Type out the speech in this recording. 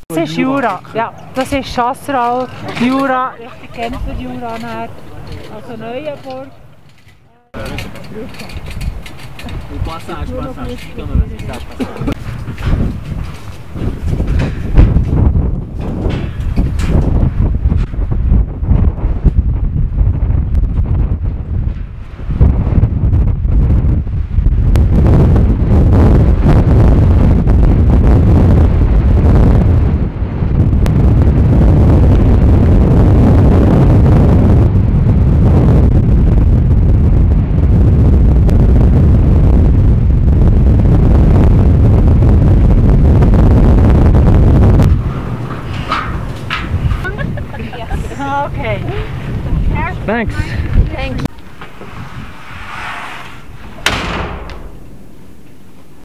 Das ist Jura, ja. Das ist Chasseral, Jura, richtig Genfer Jura näher. Also Neuenburg. Passage. Okay. Thanks.